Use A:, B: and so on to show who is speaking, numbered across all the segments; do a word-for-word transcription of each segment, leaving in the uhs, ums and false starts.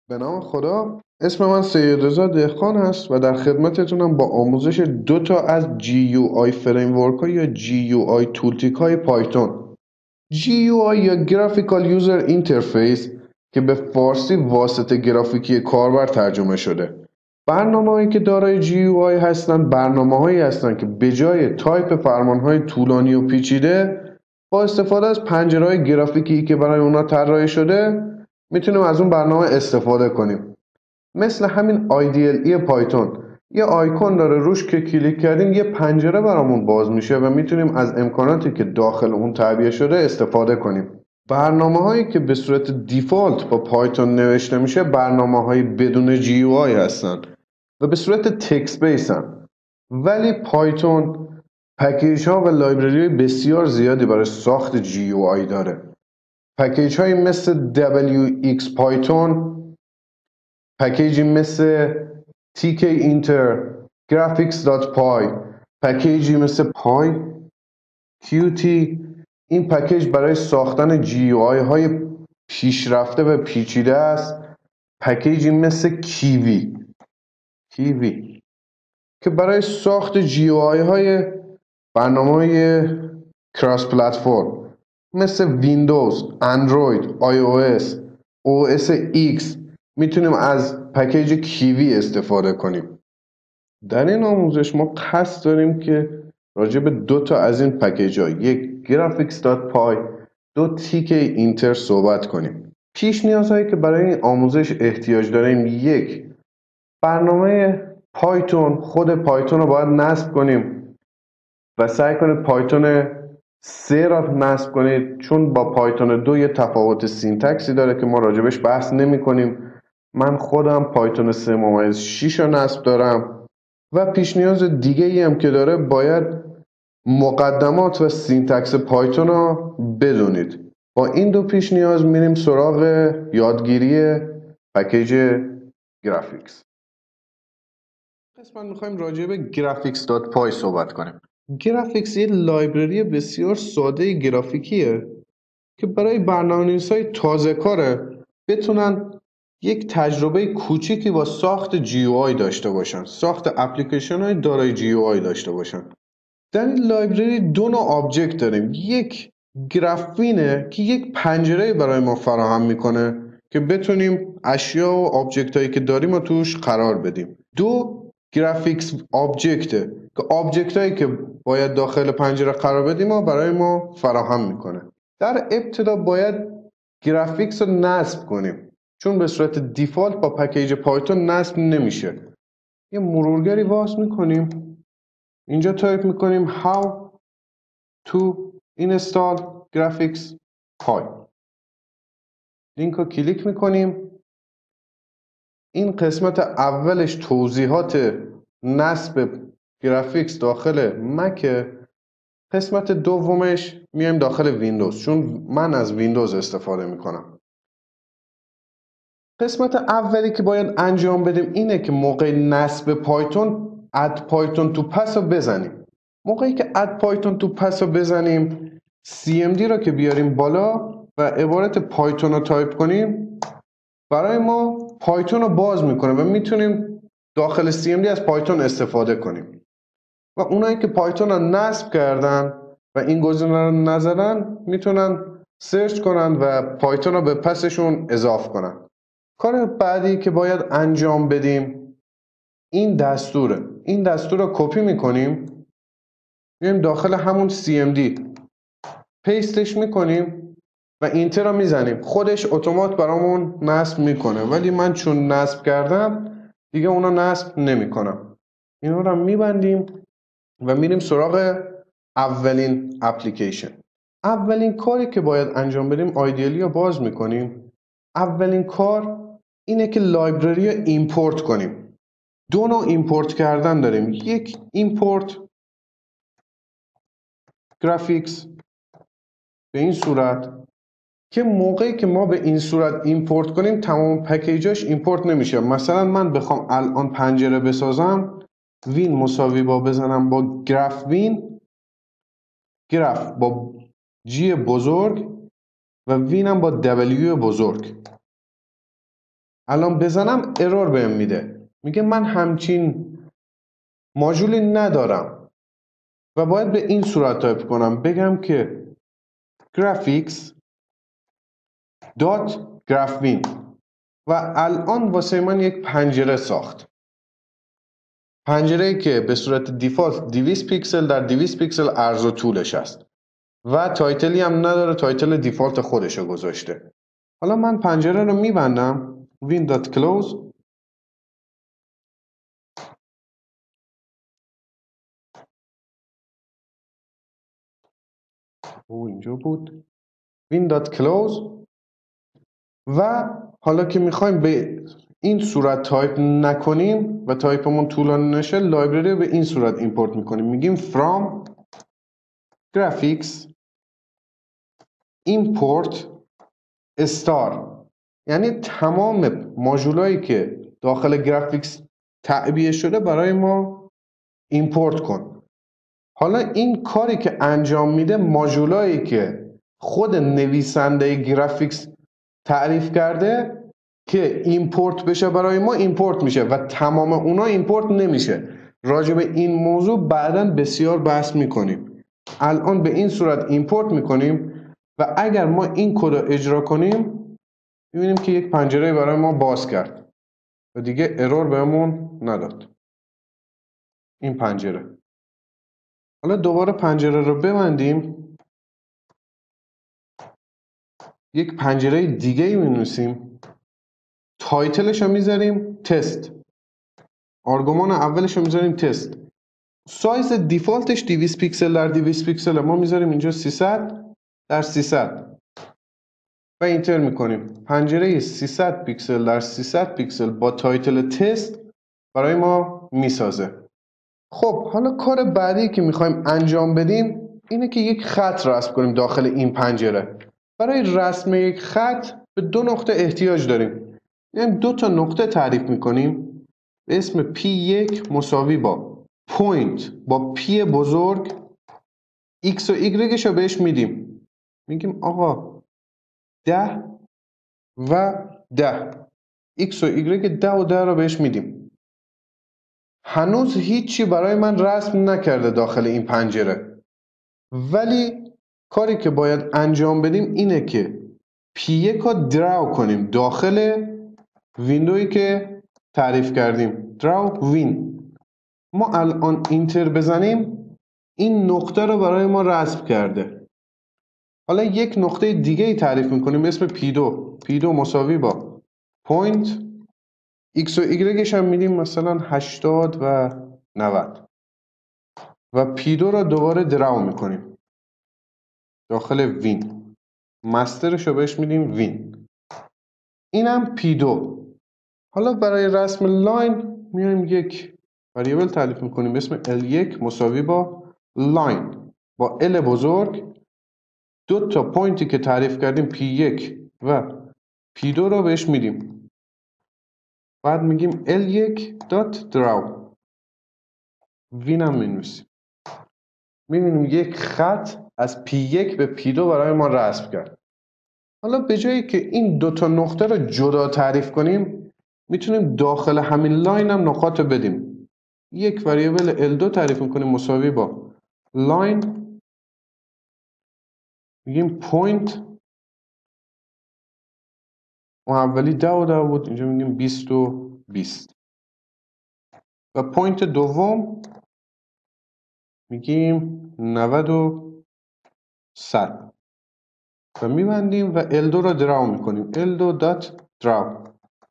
A: به نام خدا. اسم من سید رضا دهقان هست و در خدمتتونم با آموزش دو تا از جی یو آی فریمورک ها یا جی یو آی تولتیک های پایتون. جی یو آی یا گرافیکال یوزر اینترفیس که به فارسی واسطه گرافیکی کاربر ترجمه شده. برنامه هایی که دارای جی یو آی هستن برنامه هایی هستن که به جای تایپ فرمان های طولانی و پیچیده با استفاده از پنجره های گرافیکی که برای اونا طراحی شده میتونیم از اون برنامه استفاده کنیم. مثل همین آی دی ال ای پایتون، یه آیکون داره روش که کلیک کردیم یه پنجره برامون باز میشه و میتونیم از امکاناتی که داخل اون تعبیه شده استفاده کنیم. برنامه هایی که به صورت دیفالت با پایتون نوشته میشه برنامه های بدون جی یو آی هستن و به صورت تکست بیسن، ولی پایتون پکیج ها و لایبرری بسیار زیادی برای ساخت جی یو آی داره. پکیج های مثل دبلیو ایکس پایتون، پکیجی مثل تی کی اینتر، گرافیکس دات پای، پکیجی مثل پای کیوتی. این پکیج برای ساختن جی یو آی های پیشرفته و پیچیده است. پکیجی مثل کیوی کیوی که برای ساخت جی یو آی های برنامه های کراس پلتفرم مثل ویندوز، اندروید، آی او اس، او اس ایکس میتونیم از پکیج کیوی استفاده کنیم. در این آموزش ما قصد داریم که راجع به دو تا از این پکیج ها، یک گرافیکس دات پای، دو تی کی اینتر صحبت کنیم. پیش نیازهایی که برای این آموزش احتیاج داریم: یک، برنامه پایتون. خود پایتون رو باید نصب کنیم و سعی کنید پایتون سه را نصب کنید، چون با پایتون دو یه تفاوت سینتکسی داره که ما راجبش بحث نمی کنیم. من خودم پایتون سه ممیز شش را نصب دارم و پیش نیاز دیگه ای هم که داره باید مقدمات و سینتکس پایتون را بدونید. با این دو پیش نیاز میریم سراغ یادگیری پکیج گرافیکس. قسمت میخوایم راجع به گرافیکس دات پای صحبت کنیم. گرافیکس یه لایبرری بسیار ساده گرافیکیه که برای برنامه‌نویسای تازه کاره بتونن یک تجربه کوچیکی با ساخت جی یو آی داشته باشن، ساخت اپلیکیشن های دارای جی یو آی داشته باشن. در این لایبرری دو نوع آبجکت داریم. یک گرافینه که یک پنجره برای ما فراهم میکنه که بتونیم اشیا و آبجکت هایی که داریم رو توش قرار بدیم. دو گرافیکس آبجکته که آبجکت هایی که باید داخل پنجره قرار بدیم و برای ما فراهم میکنه. در ابتدا باید گرافیکس رو نصب کنیم، چون به صورت دیفالت با پکیج پایتون نصب نمیشه. یه مرورگری واس میکنیم، اینجا تایپ میکنیم how to install graphics پای. لینک رو کلیک میکنیم. این قسمت اولش توضیحات نصب گرافیکس داخل مک، قسمت دومش میایم داخل ویندوز، چون من از ویندوز استفاده میکنم. قسمت اولی که باید انجام بدیم اینه که موقع نصب پایتون اد پایتون تو پس رو بزنیم. موقعی که اد پایتون تو پس رو بزنیم سی ام دی رو که بیاریم بالا و عبارت پایتون رو تایپ کنیم، برای ما پایتون رو باز میکنه و میتونیم داخل سی ام دی از پایتون استفاده کنیم. و اونایی که پایتون رو نصب کردن و این گزینه رو نزدن میتونن سرچ کنن و پایتون رو به پسشون اضافه کنن. کار بعدی که باید انجام بدیم این دستوره. این دستور رو کپی میکنیم، میایم داخل همون سی ام دی پیستش میکنیم و اینتر رو میزنیم. خودش اتومات برامون نصب میکنه، ولی من چون نصب کردم دیگه اونا نصب نمیکنم. اینا رو میبندیم و میریم سراغ اولین اپلیکیشن. اولین کاری که باید انجام بدیم آیدیالی رو باز میکنیم. اولین کار اینه که لایبرری رو ایمپورت کنیم. دو نوع ایمپورت کردن داریم. یک ایمپورت گرافیکس به این صورت که موقعی که ما به این صورت ایمپورت کنیم تمام پکیجاش ایمپورت نمیشه. مثلا من بخوام الان پنجره بسازم، وین مساوی با بزنم با گراف وین، گراف با جی بزرگ و وینم با دبلیو بزرگ. الان بزنم ارور بهم میده، میگه من همچین ماژولی ندارم و باید به این صورت تایپ کنم، بگم که graphics دات گرافوین و الان واسه من یک پنجره ساخت. پنجره‌ای که به صورت دیفالت دویست پیکسل در دویست پیکسل عرض و طولش است و تایتلی هم نداره، تایتل دیفالت خودشو گذاشته. حالا من پنجره رو میبندم win dot close او اینجا بود win dot close و حالا که میخوایم به این صورت تایپ نکنیم و تایپمون طولانی نشه، لایبرری رو به این صورت ایمپورت میکنیم، میگیم from graphics import star، یعنی تمام ماژولایی که داخل گرافیکس تعبیه شده برای ما ایمپورت کن. حالا این کاری که انجام میده ماژولایی که خود نویسنده گرافیکس تعریف کرده که ایمپورت بشه برای ما ایمپورت میشه و تمام اونا ایمپورت نمیشه. راجع به این موضوع بعداً بسیار بحث میکنیم. الان به این صورت ایمپورت میکنیم و اگر ما این کد رو اجرا کنیم میبینیم که یک پنجره برای ما باز کرد و دیگه ارور بهمون نداد این پنجره. حالا دوباره پنجره رو ببندیم، یک پنجره دیگه ای می‌نویسیم، تایتلش رو میذاریم تست، آرگومان اولش رو میذاریم تست، سایز دیفالتش دویست پیکسل در دویست پیکسل، ما میذاریم اینجا سیصد در سیصد و اینتر میکنیم. پنجره سیصد پیکسل در سیصد پیکسل با تایتل تست برای ما میسازه. خب حالا کار بعدی که میخوایم انجام بدیم اینه که یک خط رسم کنیم داخل این پنجره. برای رسم یک خط به دو نقطه احتیاج داریم، یعنی دو تا نقطه تعریف میکنیم به اسم پی یک مساوی با پوینت با پی بزرگ x و y رو بهش میدیم، میگیم آقا ده و ده، x و y ده و ده رو بهش میدیم. هنوز هیچی برای من رسم نکرده داخل این پنجره، ولی کاری که باید انجام بدیم اینه که پی یک رو دراو کنیم داخل ویندویی که تعریف کردیم، دراو وین. ما الان اینتر بزنیم این نقطه رو برای ما رسم کرده. حالا یک نقطه دیگه ای تعریف میکنیم به اسم پی دو، پی دو مساوی با پوینت x و y هم میدیم مثلا هشتاد و نود و پی دو رو دوباره دراو میکنیم داخل وین، مسترش رو بهش میدیم وین، اینم پی دو. حالا برای رسم لاین میایم یک واریبل تعریف میکنیم به اسم ال یک مساوی با لاین با ال بزرگ، دو تا پوینتی که تعریف کردیم پی یک و پی دو رو بهش میدیم، بعد میگیم ال یک دات دراو وین هم مینویسیم. میبینیم یک خط از پی یک به پی دو برای ما رسم کرد. حالا به جایی که این دو تا نقطه رو جدا تعریف کنیم میتونیم داخل همین لاین هم نقاط بدیم. یک واریبل ال دو تعریف میکنیم مساوی با لاین، میگیم پوینت و اولی ده و ده بود، اینجا میگیم بیست و بیست و پوینت دوم میگیم نود و صد و میبندیم و ال دو رو دراو میکنیم ال دو دات دراو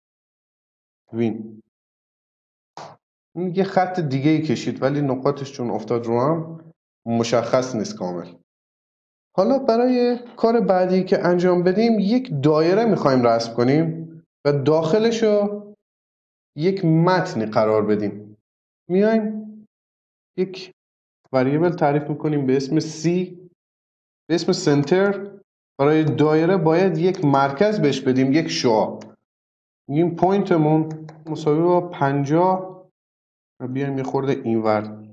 A: وین. این یه خط دیگه ای کشید ولی نقاطش چون افتاد رو هم مشخص نیست کامل. حالا برای کار بعدی که انجام بدیم یک دایره میخوایم رسم کنیم و داخلش رو یک متنی قرار بدیم. میایم یک واریبل تعریف میکنیم به اسم C به اسم سنتر. برای دایره باید یک مرکز بهش بدیم، یک شعاع، میگیم پوینتمون مساوی با پنجاه و بیایم یه خورده اینور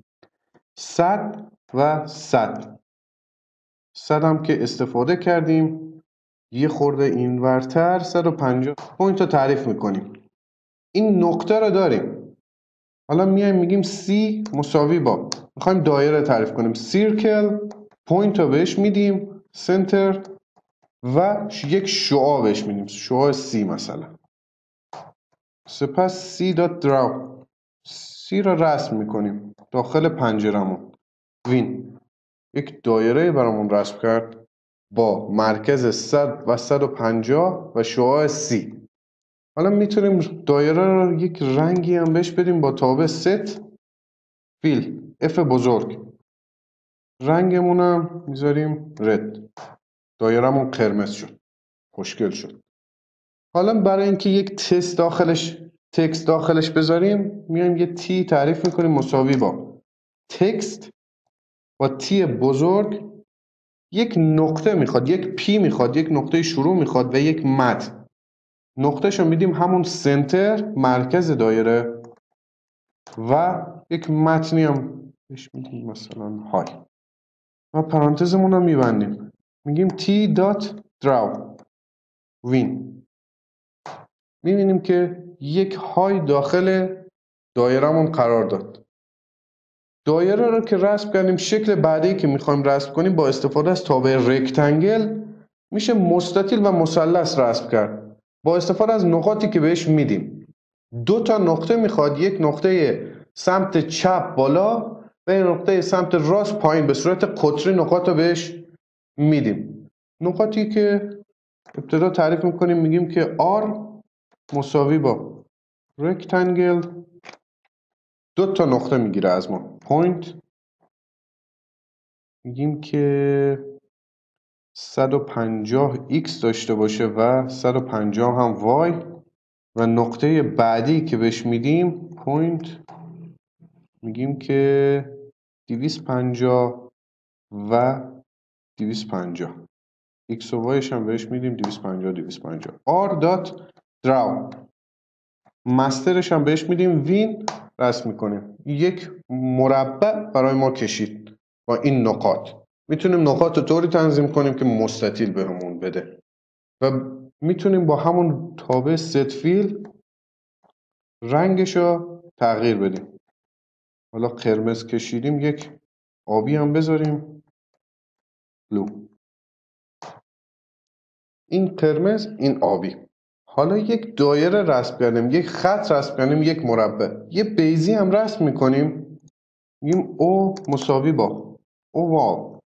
A: صد و صد صد هم که استفاده کردیم یه خورده اینورتر صد و پنجاه پوینت رو تعریف میکنیم. این نقطه رو داریم. حالا میایم میگیم C مساوی با، میخوایم دایره تعریف کنیم، سیرکل، پوینت رو بهش میدیم سنتر و یک شعاع بهش میدیم، شعاع C مثلا. سپس C دات دراو، C را رسم میکنیم داخل پنجرمون. وین یک دایره برامون رسم کرد با مرکز صد و صد و پنجاه و شعاع C. حالا میتونیم دایره رو یک رنگی هم بهش بدیم با تابع ست فیل F بزرگ. رنگمونم میذاریم رد. دایرمون قرمز شد، خوشگل شد. حالا برای اینکه یک تست داخلش تکست داخلش بذاریم میایم یه تی تعریف میکنیم مساوی با تکست با تی بزرگ، یک نقطه میخواد، یک پی میخواد، یک نقطه شروع میخواد و یک مد. نقطهشو میدیم همون سنتر مرکز دایره و یک متنی هم بهش میدیم مثلا های و پرانتزمون رو میبندیم میگیم تی دات دراو وین. میبینیم که یک های داخل دایرمون قرار داد. دایره رو که رسم کردیم، شکل بعدی که میخوایم رسم کنیم با استفاده از تابع رکتنگل میشه مستطیل و مثلث رسم کرد با استفاده از نقاطی که بهش میدیم. دو تا نقطه میخواد، یک نقطه سمت چپ بالا و یک نقطه سمت راست پایین، به صورت قطری نقاط رو بهش میدیم. نقاطی که ابتدا تعریف میکنیم میگیم که R مساوی با رکتنگل، دو تا نقطه میگیره از ما. پوینت میگیم که صد و پنجاه ایکس داشته باشه و صد و پنجاه هم وای و نقطه بعدی که بهش میدیم پوینت میگیم که دویست و پنجاه و دویست و پنجاه ایکس و وایش هم بهش میدیم دویست و پنجاه دویست و پنجاه. R دات دراو مسترش هم بهش میدیم وین، رسم میکنیم یک مربع برای ما کشید با این نقاط. میتونیم نقاط رو طوری تنظیم کنیم که مستطیل بهمون بده و میتونیم با همون تابع ست فیل رنگش رو تغییر بدیم. حالا قرمز کشیدیم، یک آبی هم بذاریم بلو. این قرمز، این آبی. حالا یک دایره رسم کردیم، یک خط رسم کردیم، یک مربع. یه بیزی هم رسم میکنیم میگیم او مساوی با اوال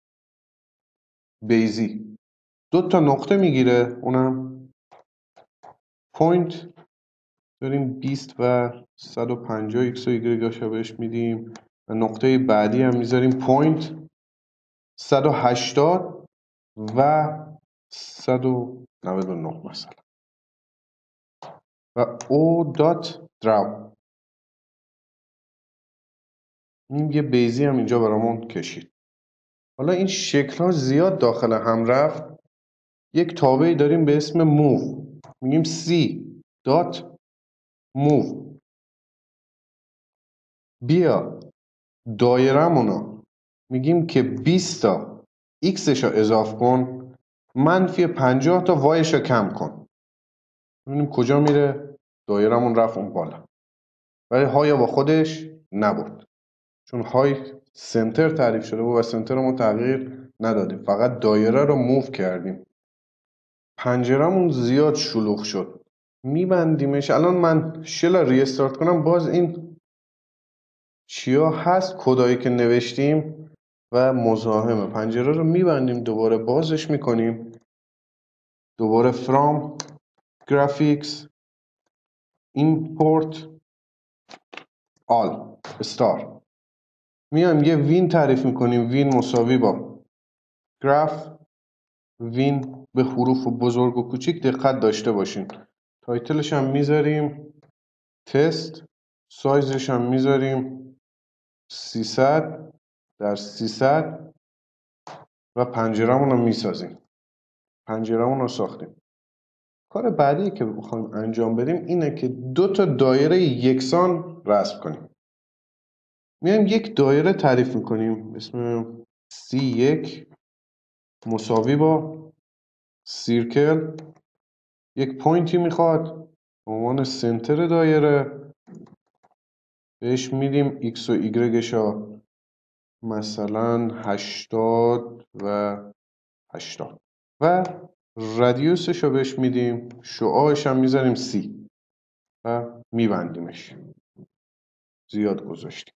A: بیزی، دو تا نقطه میگیره، اونم پوینت داریم بیست و صد و پنجاه ایکس و ایگرگاش بهش میدیم و نقطه بعدی هم میذاریم پوینت صد و هشتاد و صد و نود و نه مثلا و او دات دراو. این یه بیزی هم اینجا برامون کشید. حالا این شکل ها زیاد داخل هم رفت. یک تابعی داریم به اسم موو، میگیم سی دات موو. بیا دایرمونو میگیم که بیست تا ایکسش رو اضاف کن، منفی پنجاه تا وایش رو کم کن. ببینیم کجا میره. دایرمون رفت اون بالا ولی های با خودش نبرد، چون های سنتر تعریف شده بود و سنتر رو ما تغییر ندادیم، فقط دایره رو موو کردیم. پنجرمون زیاد شلوغ شد، میبندیمش. الان من شل ریستارت کنم باز این چیا هست، کدایی که نوشتیم و مزاحمه. پنجره رو میبندیم، دوباره بازش میکنیم، دوباره from graphics import all star میایم یه وین تعریف میکنیم. وین مساوی با graph وین به حروف بزرگ و کوچیک دقت داشته باشین. تایتلش هم میذاریم تست، سایزش هم میذاریم سیصد در سیصد و پنجرمون رو میسازیم. پنجرمون رو ساختیم. کار بعدی که بخوایم انجام بدیم اینه که دو تا دایره یکسان رسم کنیم. میایم یک دایره تعریف میکنیم اسم سی یک مساوی با سیرکل یک پوینتی میخواد به عنوان سنتر دایره، بهش میدیم ایکس و ایگرگش ها مثلا هشتاد و هشتاد و ردیوسش رو بهش میدیم، شعاعش هم میذاریم سی و میبندیمش. زیاد گذاشتیم.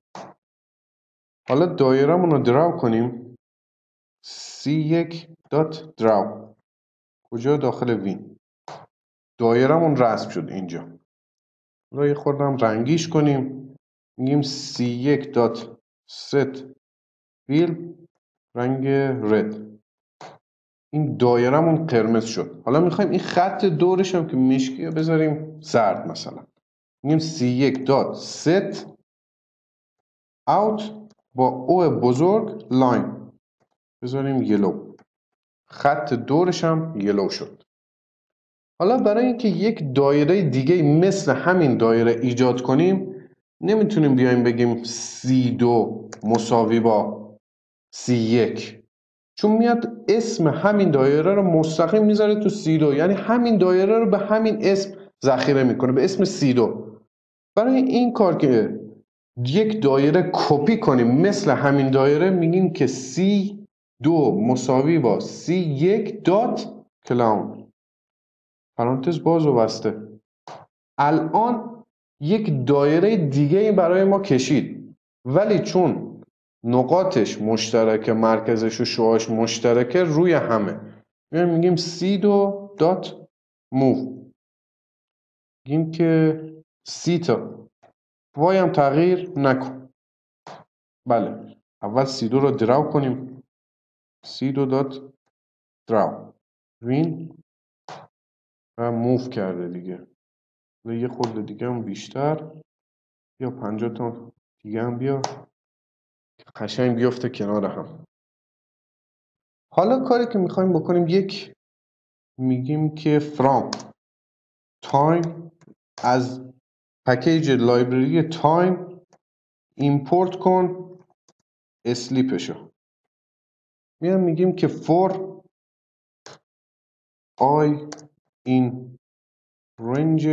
A: حالا دایرمون رو دراو کنیم. سی یک دات دراو کجا؟ داخل وین. دایرمون رسم شد اینجا. حالا یه خوردم رنگیش کنیم. میگیم سی یک دات ست فیل رنگ رد. این دایرمون قرمز شد. حالا میخوایم این خط دورش هم که مشکی رو بذاریم زرد مثلا. میگیم سی یک دات ست اوت با او بزرگ لاین بذاریم یلو. خط دورش هم یلو شد. حالا برای اینکه یک دایره دیگه مثل همین دایره ایجاد کنیم نمیتونیم بیایم بگیم سی دو مساوی با سی یک، چون میاد اسم همین دایره رو مستقیم میذاره تو سی دو، یعنی همین دایره رو به همین اسم ذخیره میکنه به اسم سی دو. برای این کار که یک دایره کپی کنیم مثل همین دایره میگیم که سی دو مساوی با سی یک دات کلاون پرانتز باز و بسته. الان یک دایره دیگه برای ما کشید، ولی چون نقاطش مشترکه، مرکزش و شعاعش مشترکه، روی همه میایم میگیم سی دو دات موو. میگیم که سی تا وای هم تغییر نکن. بله اول سی دو رو دراو کنیم. سی دو دات دراو وین و موو کرده دیگه. یه خورده دیگه هم بیشتر یا پنجاه تا دیگه هم بیا قشنگ بیفته کنار هم. حالا کاری که میخوایم بکنیم یک میگیم که فرام تایم از پکیج لایبرری تایم ایمپورت کن اسلیپشو. میام میگیم که فور آی این رنج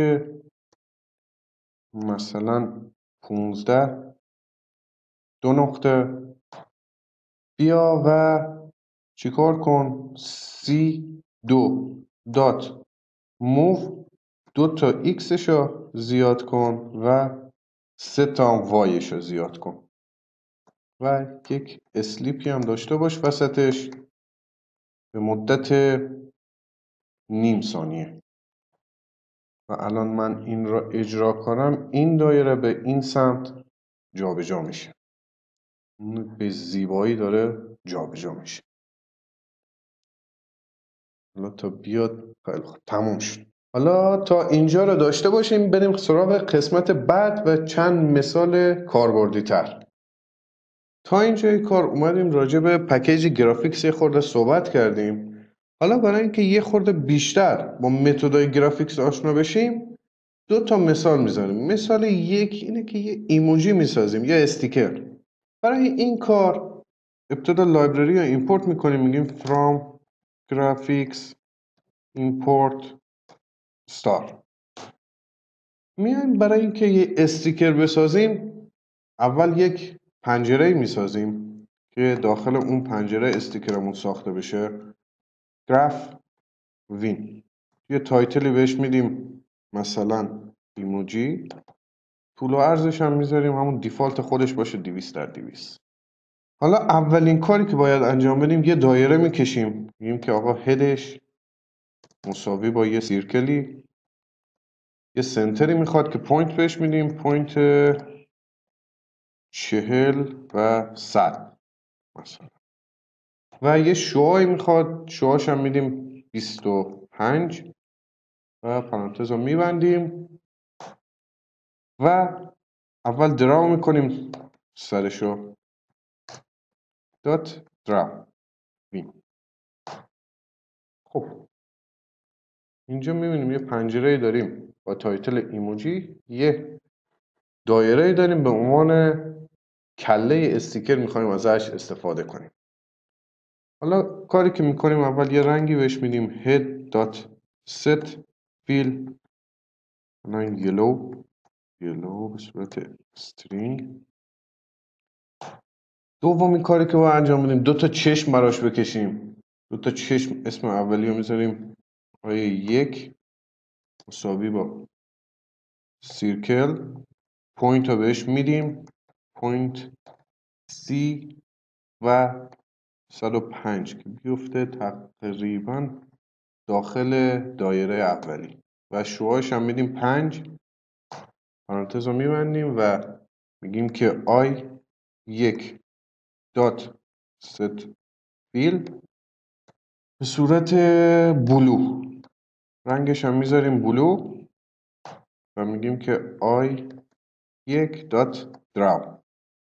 A: مثلا پونزده دو نقطه بیا و چیکار کن سی دو دات موو دو تا ایکسش رو زیاد کن و سه تا وایش رو زیاد کن و یک اسلیپی هم داشته باش وسطش به مدت نیم ثانیه. و الان من این را اجرا کنم این دایره به این سمت جابجا جا میشه. به زیبایی داره جابجا جا میشه. حالا تا بیاد خیلی خوب تموم شد. حالا تا اینجا رو داشته باشیم بریم سراغ قسمت بعد و چند مثال کاربردی تر. تا اینجای کار اومدیم راجع به پکیج گرافیکس یه خورده صحبت کردیم. حالا برای اینکه یه خورده بیشتر با متدای گرافیکس آشنا بشیم دو تا مثال میزنیم. مثال یک اینه که یه ایموجی میسازیم یا استیکر. برای این کار ابتدا لایبرری رو ایمپورت میکنیم. میگیم from graphics import star. میایم برای اینکه یه استیکر بسازیم اول یک پنجره میسازیم که داخل اون پنجره استیکرمون ساخته بشه. گراف وین یه تایتلی بهش میدیم مثلا ایموجی. طول و عرضش هم میذاریم همون دیفالت خودش باشه دویست در دویست. حالا اولین کاری که باید انجام بدیم یه دایره میکشیم. میگیم که آقا هدش مساوی با یه سیرکلی، یه سنتری میخواد که پوینت بهش میدیم پوینت چهل و صد مثلا. و یه شعاعی میخواد شعاعش هم میدیم بیست و پنج و پرانتز رو میبندیم و اول دراو میکنیم سرشو دات دراو وین. خب اینجا میبینیم یه پنجره داریم با تایتل ایموجی، یه دایره داریم به عنوان کله استیکر میخوایم ازش استفاده کنیم. حالا کاری که میکنیم اول یه رنگی بهش میدیم head dot set fill الان یلو یلو به صورت string. دومین کاری که باید انجام بدیم دو تا چشم براش بکشیم. دو تا چشم اسم اولی رو میذاریم آیه یک مساوی با سیرکل، پوینت رو بهش میدیم پوینت سی و صد و پنج که بیفته تقریبا داخل دایره اولی و شوهاش هم میدیم پنج، پرانتز رو میبندیم و میگیم که آی یک دات ست فیل به صورت بلو، رنگش هم میذاریم بلو و میگیم که آی یک دات دراو.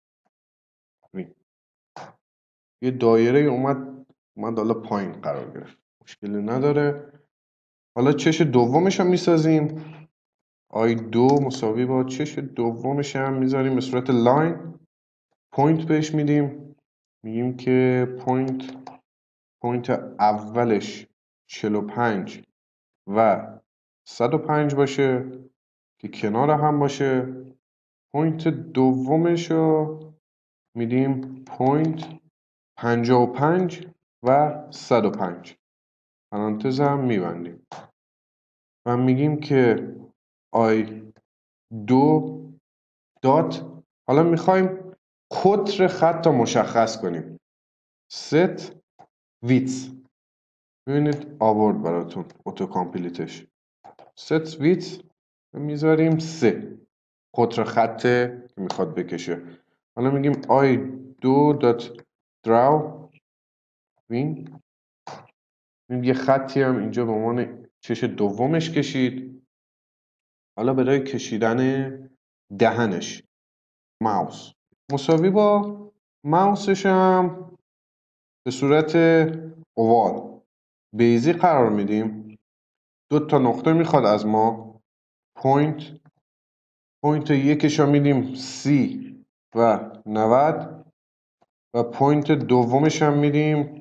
A: یه دایره اومد اومد حالا پایین قرار گرفت، مشکلی نداره. حالا چش دومش هم میسازیم آی دو مساوی با چش دومش هم میذاریم به صورت لاین، پوینت بهش میدیم میگیم که پوینت پوینت اولش چهل و پنج و صد و پنج باشه که کنار هم باشه. پوینت دومش رو میدیم پوینت پنجاه و پنج و صد و پنج، پرانتز هم میبندیم و میگیم که آی دو دات، حالا میخوایم قطر خط رو مشخص کنیم ست ویتس، ببینید آورد براتون اوتو کامپلیتش. ست ویتس میذاریم سه، قطر خط که میخواد بکشه. حالا میگیم آی دو دات دراو وین، یه خطی هم اینجا به عنوان چش دومش کشید. حالا برای کشیدن دهنش ماوس مساوی با ماوسش هم به صورت اوال بیزی قرار میدیم. دو تا نقطه میخواد از ما، پوینت پوینت یکش رو میدیم سی و نود و پوینت دومش هم میدیم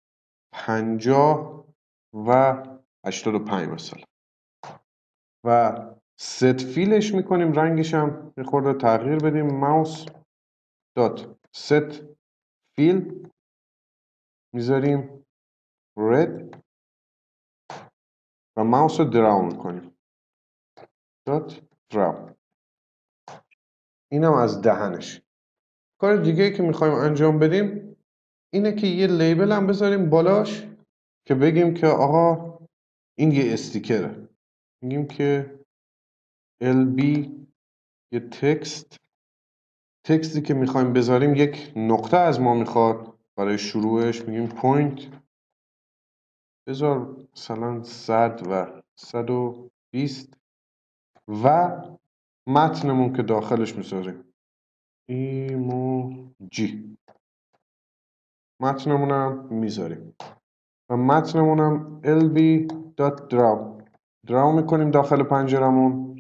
A: پنجاه و هشتاد و پنج مثلا و ست فیلش میکنیم، رنگش هم یه خورده تغییر بدیم ماوس دات ست فیل میذاریم رد و ماوس رو دراو میکنیم دات دراو. اینم از دهنش. کار دیگه ای که میخوایم انجام بدیم اینه که یه لیبل هم بذاریم بالاش که بگیم که آقا این یه استیکره. میگیم که ال بی یه تکست، تکستی که میخوایم بذاریم یک نقطه از ما میخواد برای شروعش. میگیم پوینت بذار مثلا صد و صد و بیست و متنمون که داخلش میذاریم ایموجی، متنمونم میذاریم و متنمونم lb.draw دراو میکنیم داخل پنجرمون.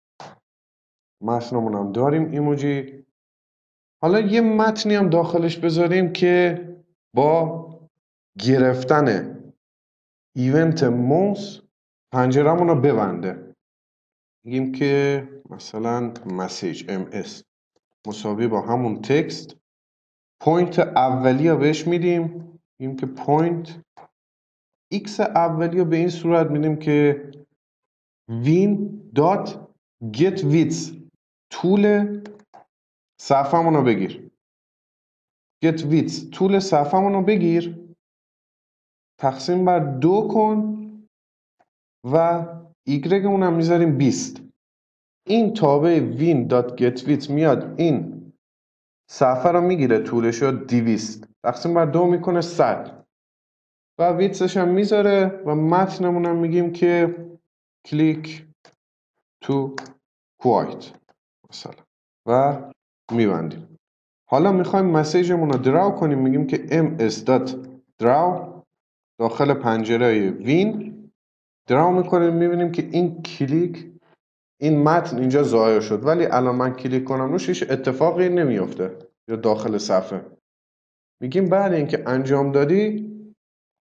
A: متنمونم داریم ایموجی. حالا یه متنی هم داخلش بذاریم که با گرفتن ایونت موس پنجرمون رو ببنده. میگیم که مثلا مسیج ام اس مساوی با همون تکست، پوینت اولی رو بهش میدیم میگیم که پوینت x اولی رو به این صورت میدیم که وین دات get width، طول صفحمون رو بگیر. get width طول صفحمون رو بگیر تقسیم بر دو کن و y اون هم میذاریم بیست. این تابع وین دات get width میاد این صفحه رو میگیره، طولش رو دویست تقسیم بر دو میکنه صد و ویتسش هم میذاره و متنمون هم میگیم که کلیک تو کوایت مثلا و میبندیم. حالا میخوایم مسیجمون رو دراو کنیم میگیم که ms.draw داخل پنجره وین دراو میکنیم. میبینیم که این کلیک این متن اینجا ظاهر شد ولی الان من کلیک کنم روش هیچ اتفاقی نمیفته یا داخل صفحه. میگیم بعد اینکه انجام دادی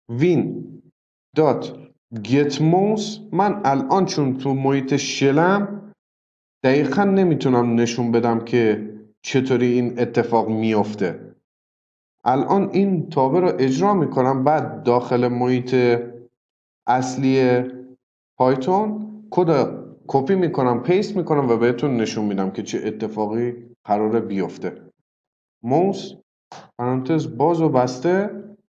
A: وین دات گت موس. من الان چون تو محیط شلم دقیقا نمیتونم نشون بدم که چطوری این اتفاق میفته. الان این تابع رو اجرا میکنم، بعد داخل محیط اصلی پایتون کد کپی میکنم، پیست میکنم و بهتون نشون میدم که چه اتفاقی قراره بیفته. موس پرانتز باز و بسته،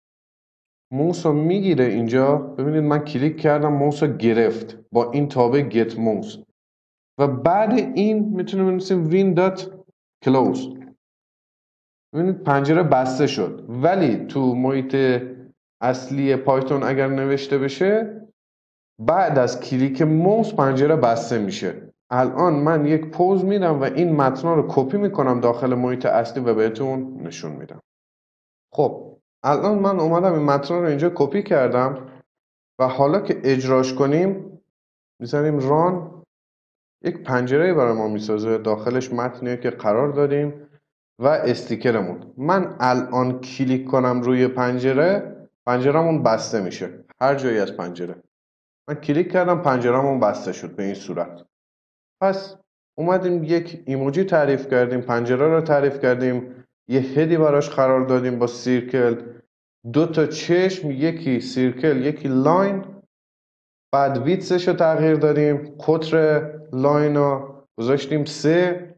A: موس رو میگیره اینجا. ببینید من کلیک کردم، موس رو گرفت با این تابع get موس و بعد این میتونیم بنویسیم وین دات کلوز. ببینید پنجره بسته شد، ولی تو محیط اصلی پایتون اگر نوشته بشه بعد از کلیک موس پنجره بسته میشه. الان من یک پوز میدم و این متن رو کپی میکنم داخل محیط اصلی و بهتون نشون میدم. خب الان من اومدم این متن رو اینجا کپی کردم و حالا که اجراش کنیم میذاریم ران، یک پنجره برای ما میسازه، داخلش متنیه که قرار دادیم و استیکرمون. من الان کلیک کنم روی پنجره، پنجرمون بسته میشه هر جایی از پنجره. من کلیک کردم پنجرمون بسته شد به این صورت. پس اومدیم یک ایموجی تعریف کردیم، پنجره رو تعریف کردیم، یه هدی براش قرار دادیم با سیرکل، دو تا چشم، یکی سیرکل یکی لاین، بعد ویتسش رو تغییر دادیم، قطر لاین رو گذاشتیم سه،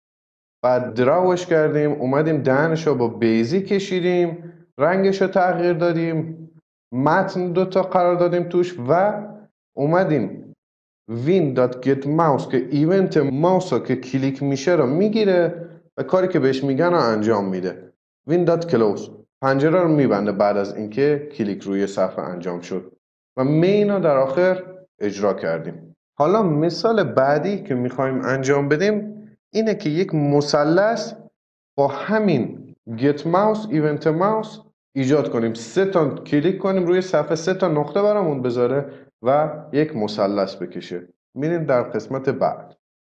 A: بعد دراوش کردیم، اومدیم دهنش رو با بیزی کشیدیم، رنگش رو تغییر دادیم، متن دوتا قرار دادیم توش و اومدیم وین دات گت ماوس که ایونت ماوس رو که کلیک میشه رو میگیره و کاری که بهش میگن رو انجام میده. وین دات کلوز پنجره رو میبنده بعد از اینکه کلیک روی صفحه انجام شد و مین رو در آخر اجرا کردیم. حالا مثال بعدی که میخوایم انجام بدیم اینه که یک مثلث با همین get mouse event mouse ایجاد کنیم. سه تا کلیک کنیم روی صفحه، سه تا نقطه برامون بذاره و یک مثلث بکشه. میریم در قسمت بعد.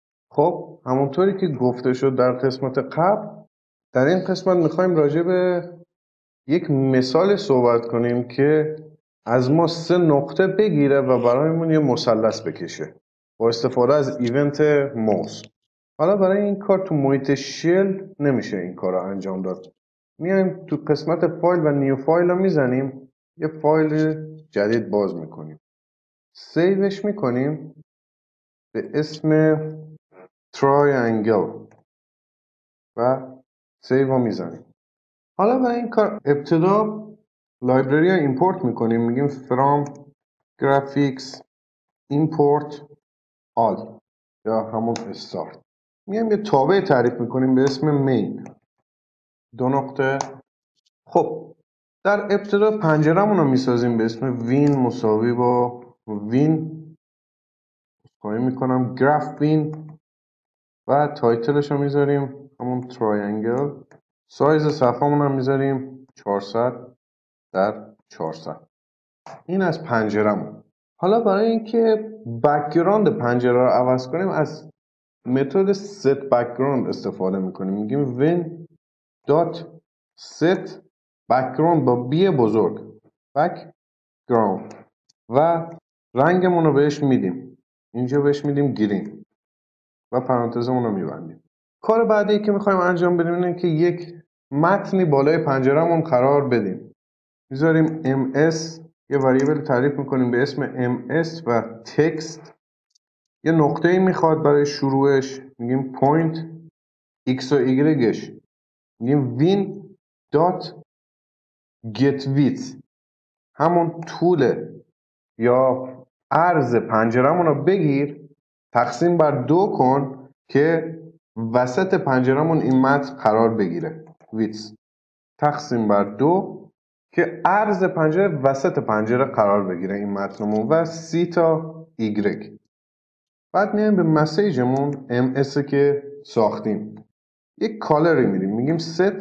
A: خب همونطوری که گفته شد در قسمت قبل، در این قسمت میخوایم راجع به یک مثال صحبت کنیم که از ما سه نقطه بگیره و برایمون یه مثلث بکشه با استفاده از ایونت موس. حالا برای این کار تو محیط شل نمیشه این کار رو انجام داد. میایم تو قسمت فایل و نیو فایل رو میزنیم، یه فایل جدید باز میکنیم، سیوش میکنیم به اسم ترایانگل و سیو رو میزنیم. حالا برای این کار ابتدا لایبرری رو ایمپورت میکنیم، میگیم from graphics import all یا همون start. میایم یه تابع تعریف میکنیم به اسم main دو نقطه. خب در ابتدا پنجرمون رو میسازیم به اسم وین مساوی با وین، کاری میکنم گراف وین و تایتلش رو میذاریم همون ترایانگل. سایز صفحه‌مون هم میذاریم چهارصد در چهارصد. این از پنجرمون. حالا برای اینکه بک‌گراند پنجره رو عوض کنیم از متد set background استفاده میکنیم، میگیم when dot set background با بی بزرگ background و رنگمون رو بهش میدیم، اینجا بهش میدیم گرین و پرانتزمون رو میبندیم. کار بعدی که میخوایم انجام بدیم اینه که یک متنی بالای پنجرمون قرار بدیم. میذاریم ms، یه وریبل تعریف میکنیم به اسم ms و text. یه نقطه ای میخواد برای شروعش، میگیم point x و y'ش، میگیم win dot get width، همون طول یا عرض پنجرمون رو بگیر تقسیم بر دو کن که وسط پنجرمون این متن قرار بگیره. width تقسیم بر دو که عرض پنجره وسط پنجره قرار بگیره این متنمون و سی تا ایگرگ. بعد میایم به مسیجمون ام اس که ساختیم، یک کالری میدیم، میگیم set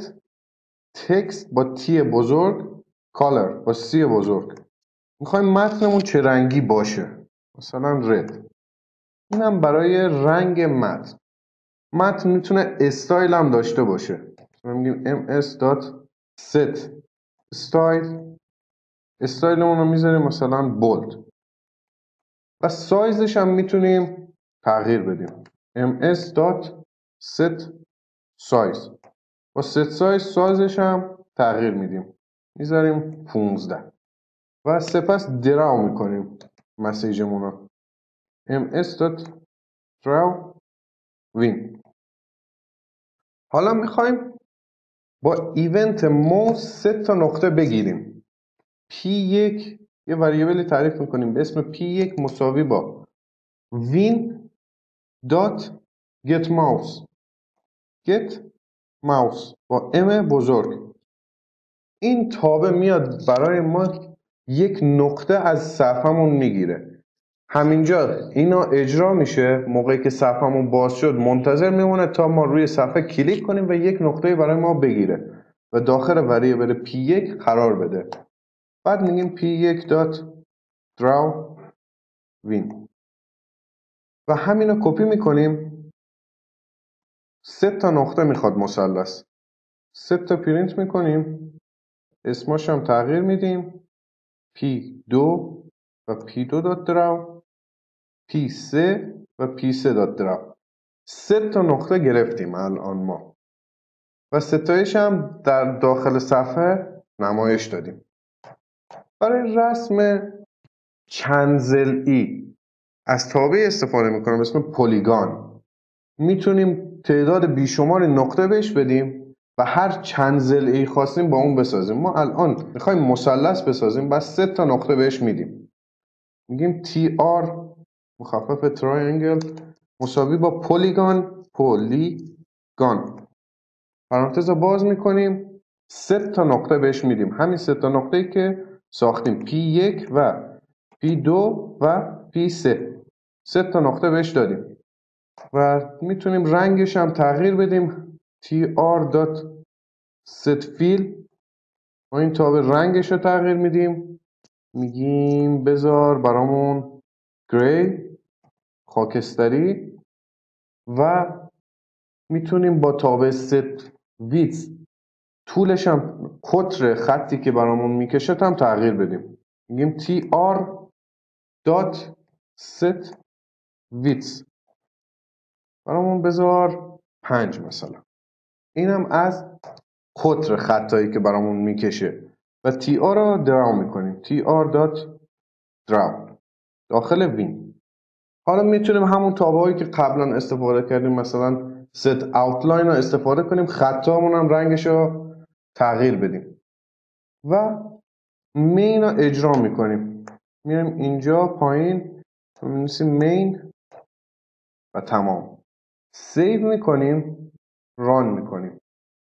A: text با تی بزرگ کالر با سی بزرگ. میخوایم متنمون چه رنگی باشه، مثلا رد. اینم برای رنگ متن. متن میتونه استایل هم داشته باشه، مثلا میگیم ms.set style استایلمون رو میذاریم مثلا بولد و سایزش هم میتونیم تغییر بدیم. ms.set size با set size سایزش هم تغییر میدیم، میذاریم پونزده و سپس دراو میکنیم مسیجمون رو ms.draw win. حالا میخوایم با ایونت موز سه تا نقطه بگیریم. پی یک یه وریبلی تعریف میکنیم به اسم پی یک مساوی با win دات get mouse get mouse با ام بزرگ. این تابع میاد برای ما یک نقطه از صفحمون میگیره. همینجا اینا اجرا میشه. موقعی که صفحمون باز شد منتظر میمونه تا ما روی صفحه کلیک کنیم و یک نقطه برای ما بگیره و داخل وریبل پی یک قرار بده. بعد میگیم پی یک دات draw win و همینو کپی میکنیم. سه تا نقطه میخواد مثلث، سه تا پرینت میکنیم، اسماش هم تغییر میدیم پی دو و پی دو دات draw، پی سه و پی سه دات draw. سه تا نقطه گرفتیم الان ما و ستایش هم در داخل صفحه نمایش دادیم. برای رسم چند ضلعی از تابع استفاده میکنم به اسم پلیگان. میتونیم تعداد بیشماری نقطه بهش بدیم و هر چند ضلعی خواستیم با اون بسازیم. ما الان میخوایم مثلث بسازیم، بس سه تا نقطه بهش میدیم. میگیم تی آر مخفف تراینگل مساوی با پلیگان پلیگان پرانتز باز میکنیم، سه تا نقطه بهش میدیم، همین سه تا نقطه‌ای که ساختیم پی یک و پی دو و پی سه. سه تا نقطه بهش دادیم و میتونیم رنگش هم تغییر بدیم tr.setfill. ما این تابع رنگش رو تغییر میدیم، میگیم بذار برامون گری خاکستری و میتونیم با تابع set width طولش هم قطر خطی که برامون میکشه هم تغییر بدیم. میگیم tr.setWidth برامون بذار پنج مثلا. اینم از قطر خطایی که برامون میکشه و tr رو دراو میکنیم tr.draw داخل وین. حالا میتونیم همون تابعهایی که قبلا استفاده کردیم مثلا set outline رو استفاده کنیم، خطامون هم رنگش رو تغییر بدیم و مین رو اجرا میکنیم. میایم اینجا پایین می‌نویسیم مین و تمام. سیو میکنیم، ران میکنیم.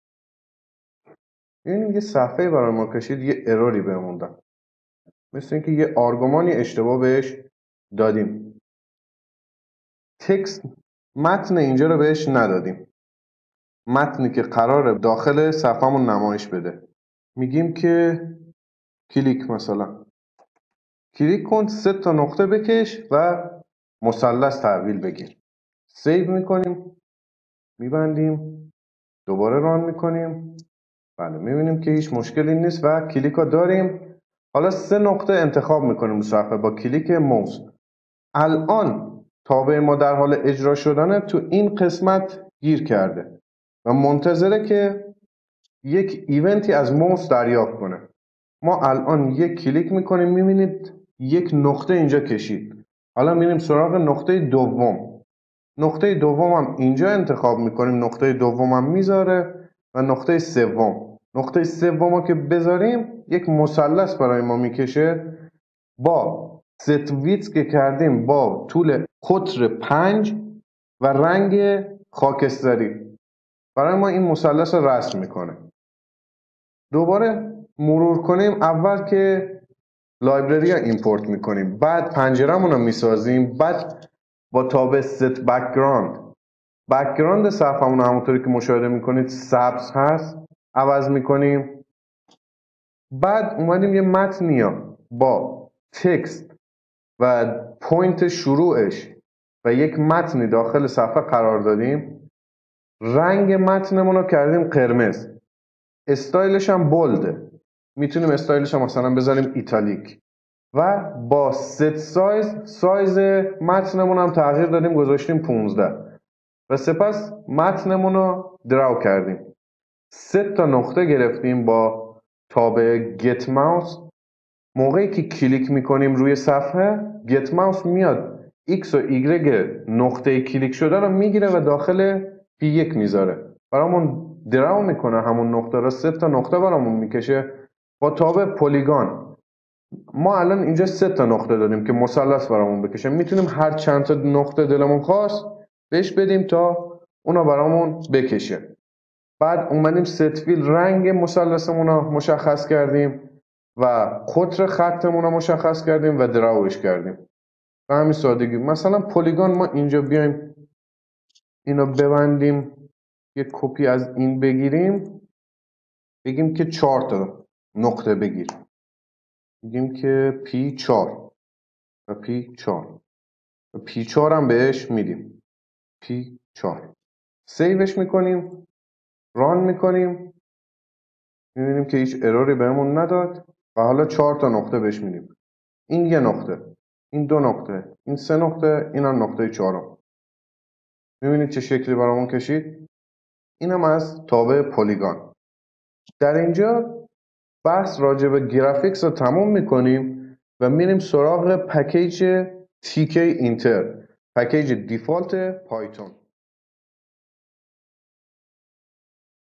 A: این یه صفحه برای ما کشید، یه اروری بهمون داد، مثل اینکه یه آرگومانی اشتباه بهش دادیم. تکست متن اینجا رو بهش ندادیم، متنی که قراره داخل صفحمون نمایش بده. میگیم که کلیک مثلا کلیک کن، سه تا نقطه بکش و مثلث تحویل بگیر. سیو میکنیم، میبندیم، دوباره ران میکنیم. بله میبینیم که هیچ مشکلی نیست و کلیک ها داریم. حالا سه نقطه انتخاب میکنیم صفحه با کلیک موuse. الان تابع ما در حال اجرا شدنه، تو این قسمت گیر کرده و منتظره که یک ایونتی از موuse دریافت کنه. ما الان یک کلیک میکنیم، میبینید یک نقطه اینجا کشید. حالا میریم سراغ نقطه دوم. نقطه دوم هم اینجا انتخاب میکنیم، نقطه دوم هم میذاره و نقطه سوم. نقطه سوم که بذاریم یک مثلث برای ما میکشه با ست ویدث که کردیم با طول قطر پنج و رنگ خاکستری برای ما این مثلث رو رسم میکنه. دوباره مرور کنیم. اول که لایبرری ها ایمپورت میکنیم، بعد پنجرمون رو میسازیم، بعد با تابع set background بک‌گراند صفحمون همونطوری که مشاهده میکنید سبز هست عوض میکنیم. بعد اومدیم یه متنی با تکست و پوینت شروعش و یک متنی داخل صفحه قرار دادیم. رنگ متنمون رو کردیم قرمز، استایلش هم بولده. میتونیم استایلش هم مثلا بذاریم ایتالیک و با ست سایز سایز متنمون هم تغییر دادیم گذاشتیم پونزده و سپس متنمون رو دراو کردیم. سه تا نقطه گرفتیم با تابع گت ماوس. موقعی که کلیک میکنیم روی صفحه گت ماوس میاد X و Y نقطه کلیک شده رو میگیره و داخل پی یک میذاره، برامون دراو میکنه همون نقطه رو، سه تا نقطه برامون میکشه با تابع پلیگان. ما الان اینجا سه تا نقطه داریم که مثلث برامون بکشه، میتونیم هر چند تا نقطه دلمون خواست بهش بدیم تا اونا برامون بکشه. بعد اومدیم ست فیل رنگ مثلثمون رو مشخص کردیم و قطر خطمون رو مشخص کردیم و دراوش کردیم به همین سادگی. مثلا پلیگان ما اینجا بیایم اینو ببندیم، یک کپی از این بگیریم، بگیم که چهار تا نقطه بگیر، بگیم که پی چهار و پی چهار و پی چهار هم بهش میدیم، پی چهار سیوش میکنیم، ران میکنیم، میبینیم که هیچ اروری بهمون نداد و حالا چهار تا نقطه بهش میدیم. این یه نقطه، این دو نقطه، این سه نقطه، این هم نقطه چهارم. میبینید چه شکلی برامون کشید. اینم از تابع پلیگان. در اینجا بحث راجع به گرافیکس رو تموم میکنیم و میریم سراغ پکیج تی کی اینتر، پکیج دیفالت پایتون.